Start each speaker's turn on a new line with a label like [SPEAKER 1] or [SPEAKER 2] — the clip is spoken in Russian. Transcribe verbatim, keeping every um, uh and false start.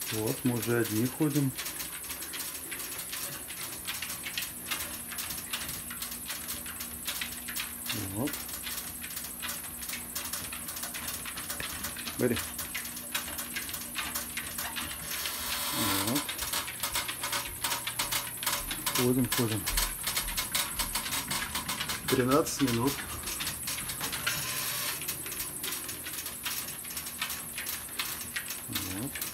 [SPEAKER 1] Вот, мы уже одни ходим. Вот. Бери. Вот. Ходим, ходим. тринадцать минут. Вот.